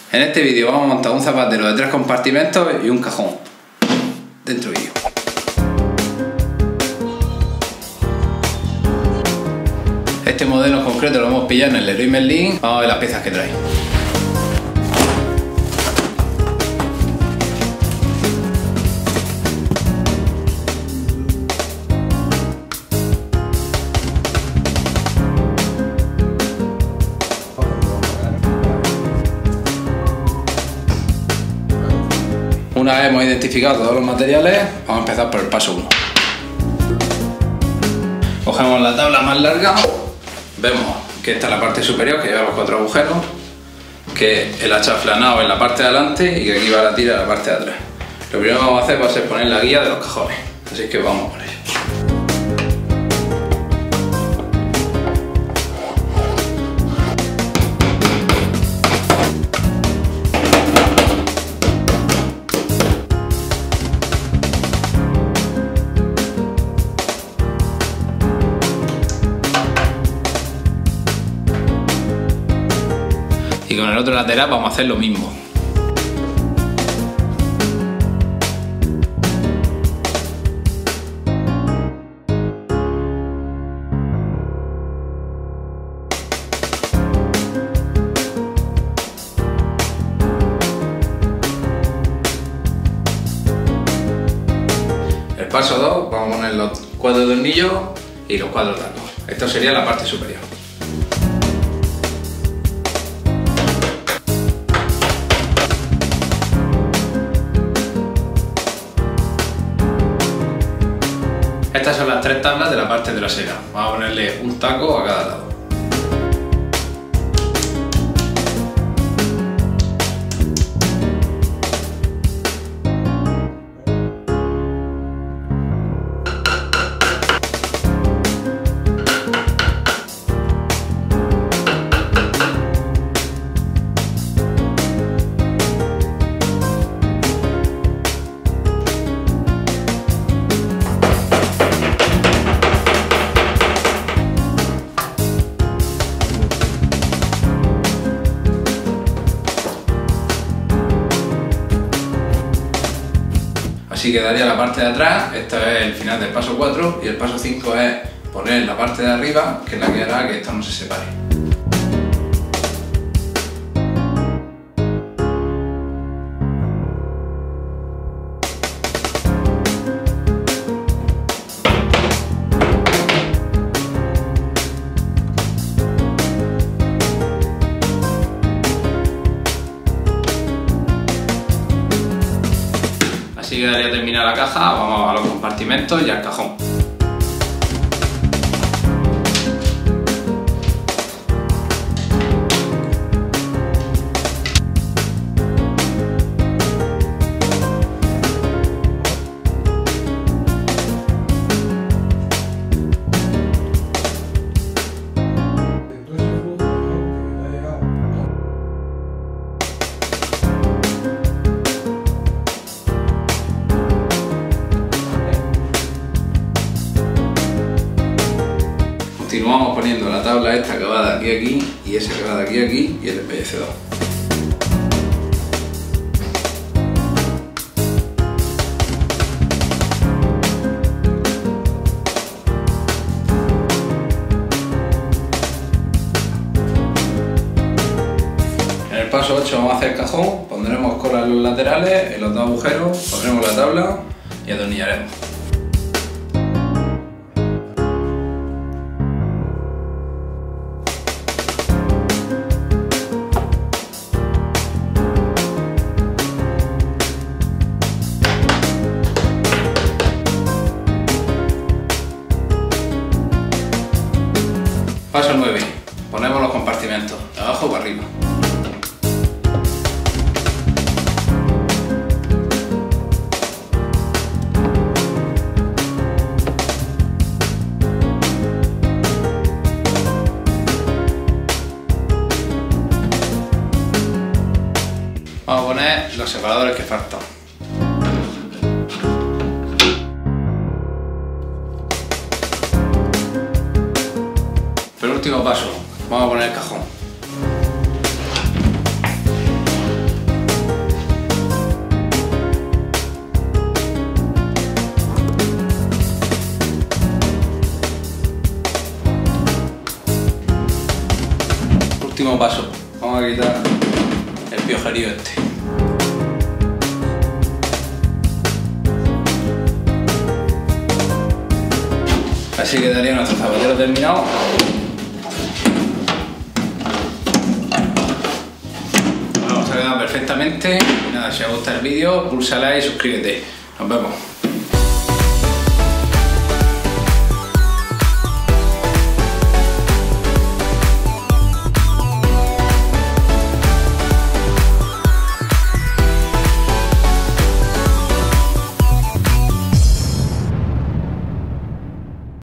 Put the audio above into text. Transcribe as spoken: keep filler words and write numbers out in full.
En este vídeo vamos a montar un zapatero de tres compartimentos y un cajón dentro de ello. Este modelo en concreto lo hemos pillado en el Leroy Merlin. Vamos a ver las piezas que trae. Una vez hemos identificado todos los materiales, vamos a empezar por el paso uno. Cogemos la tabla más larga, vemos que esta es la parte superior, que lleva los cuatro agujeros, que el achaflanado en la parte de adelante y que aquí va la tira en la parte de atrás. Lo primero que vamos a hacer va a ser poner la guía de los cajones, así que vamos por ello. Y con el otro lateral vamos a hacer lo mismo. El paso dos, vamos a poner los cuadros de tornillos y los cuadros largos. Esto sería la parte superior. Estas son las tres tablas de la parte trasera. Vamos a ponerle un taco a cada lado. Así quedaría la parte de atrás. Este es el final del paso cuatro y el paso cinco es poner la parte de arriba, que es la que hará que esto no se separe. Así quedaría terminada la caja. Vamos a los compartimentos y al cajón. Continuamos poniendo la tabla esta que va de aquí a aquí y esa que va de aquí a aquí y el embellecedor. En el paso ocho vamos a hacer el cajón, pondremos colas en los laterales, en los dos agujeros, pondremos la tabla y atornillaremos. Paso nueve. Ponemos los compartimentos, de abajo para arriba. Vamos a poner los separadores que faltan. Pero último paso, vamos a poner el cajón. Último paso. Vamos a quitar el piojerío este. Así quedaría nuestro zapatero terminado. Vamos a quedar perfectamente. Y nada, si os gusta el vídeo, pulsa like y suscríbete. Nos vemos.